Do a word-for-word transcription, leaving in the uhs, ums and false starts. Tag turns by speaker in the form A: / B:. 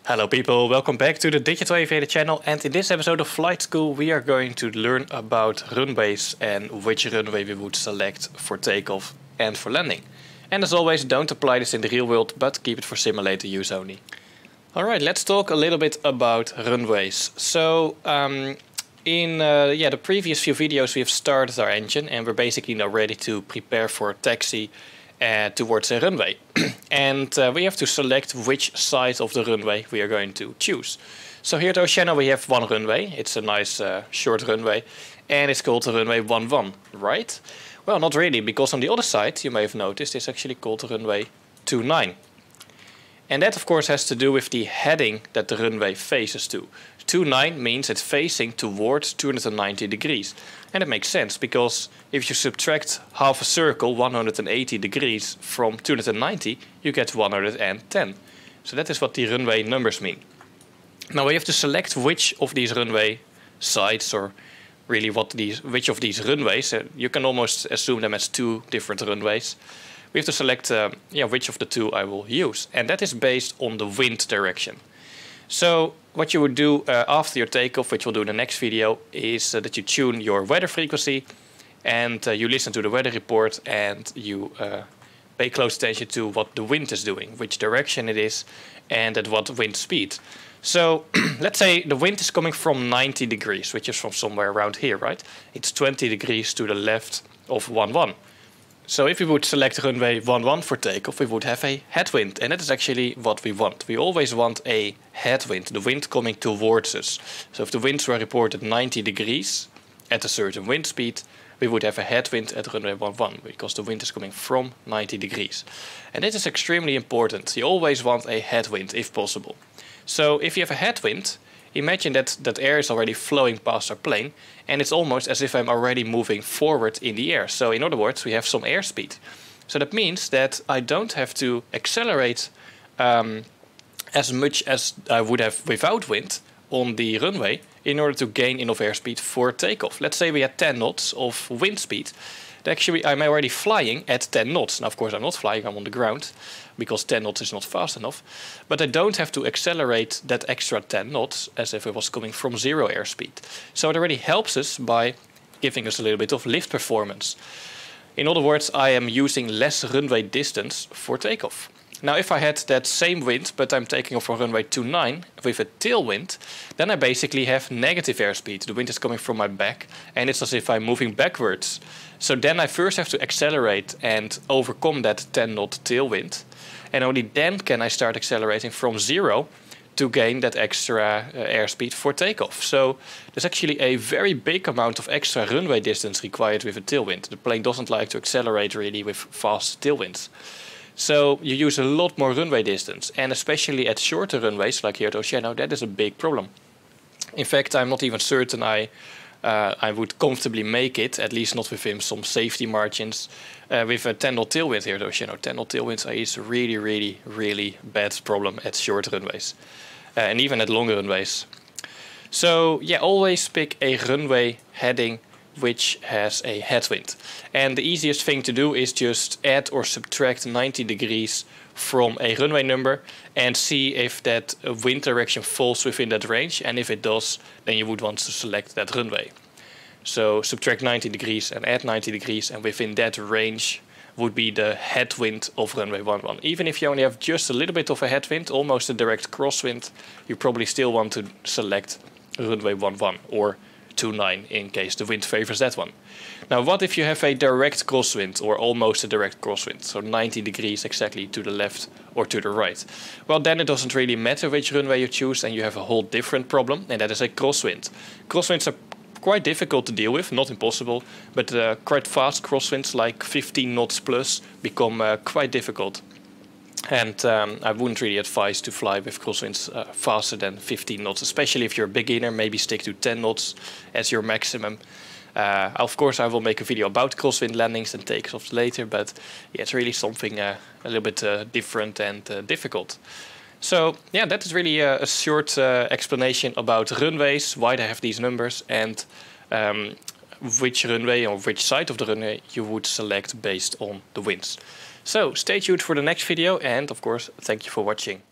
A: Hello people, welcome back to the Digital Aviator channel, and in this episode of Flight School we are going to learn about runways and which runway we would select for takeoff and for landing. And as always, don't apply this in the real world, but keep it for simulator use only. Alright, let's talk a little bit about runways. So um, in uh, yeah, the previous few videos we have started our engine and we're basically now ready to prepare for taxi Uh, towards a runway. And uh, we have to select which side of the runway we are going to choose. So here at Oceano we have one runway. It's a nice uh, short runway and it's called the runway one one, right? Well, not really, because on the other side, you may have noticed, it's actually called the runway two nine. And that of course has to do with the heading that the runway faces to. two nine means it's facing towards two hundred ninety degrees. And it makes sense, because if you subtract half a circle, one hundred eighty degrees, from two hundred ninety, you get one hundred ten. So that is what the runway numbers mean. Now we have to select which of these runway sides, or really what these, which of these runways, uh, you can almost assume them as two different runways. We have to select uh, yeah, which of the two I will use, and that is based on the wind direction. So what you would do uh, after your takeoff, which we'll do in the next video, is uh, that you tune your weather frequency and uh, you listen to the weather report and you uh, pay close attention to what the wind is doing, which direction it is and at what wind speed. So let's say the wind is coming from ninety degrees, which is from somewhere around here, right? It's twenty degrees to the left of one one. So if we would select runway one one for takeoff, we would have a headwind, and that is actually what we want. We always want a headwind, the wind coming towards us. So if the winds were reported ninety degrees at a certain wind speed, we would have a headwind at runway one one, because the wind is coming from ninety degrees. And this is extremely important. You always want a headwind if possible. So if you have a headwind, imagine that that air is already flowing past our plane, and it's almost as if I'm already moving forward in the air. So in other words, we have some airspeed. So that means that I don't have to accelerate um, as much as I would have without wind on the runway in order to gain enough airspeed for takeoff. Let's say we had ten knots of wind speed. Actually, I'm already flying at ten knots. Now, of course, I'm not flying, I'm on the ground, because ten knots is not fast enough. But I don't have to accelerate that extra ten knots as if it was coming from zero airspeed. So it already helps us by giving us a little bit of lift performance. In other words, I am using less runway distance for takeoff. Now, if I had that same wind, but I'm taking off from runway two nine with a tailwind, then I basically have negative airspeed. The wind is coming from my back, and it's as if I'm moving backwards. So then I first have to accelerate and overcome that ten knot tailwind. And only then can I start accelerating from zero to gain that extra uh, airspeed for takeoff. So there's actually a very big amount of extra runway distance required with a tailwind. The plane doesn't like to accelerate really with fast tailwinds. So you use a lot more runway distance, and especially at shorter runways like here at Oceano, that is a big problem. In fact, I'm not even certain I uh, I would comfortably make it, at least not within some safety margins, uh, with a ten knot tailwind here at Oceano. ten knot tailwinds is a really, really, really bad problem at short runways, uh, and even at longer runways. So yeah, always pick a runway heading which has a headwind. And the easiest thing to do is just add or subtract ninety degrees from a runway number and see if that wind direction falls within that range, and if it does, then you would want to select that runway. So subtract ninety degrees and add ninety degrees, and within that range would be the headwind of runway one one. Even if you only have just a little bit of a headwind, almost a direct crosswind, you probably still want to select runway one one or two nine in case the wind favors that one. Now, what if you have a direct crosswind or almost a direct crosswind, so ninety degrees exactly to the left or to the right? Well, then it doesn't really matter which runway you choose, and you have a whole different problem, and that is a crosswind. Crosswinds are quite difficult to deal with, not impossible, but uh, quite fast crosswinds like fifteen knots plus become uh, quite difficult. And um, I wouldn't really advise to fly with crosswinds uh, faster than fifteen knots, especially if you're a beginner. Maybe stick to ten knots as your maximum. Uh, of course, I will make a video about crosswind landings and takeoffs later, but yeah, it's really something uh, a little bit uh, different and uh, difficult. So yeah, that is really a, a short uh, explanation about runways, why they have these numbers, and um, which runway or which side of the runway you would select based on the winds. So stay tuned for the next video, and of course, thank you for watching.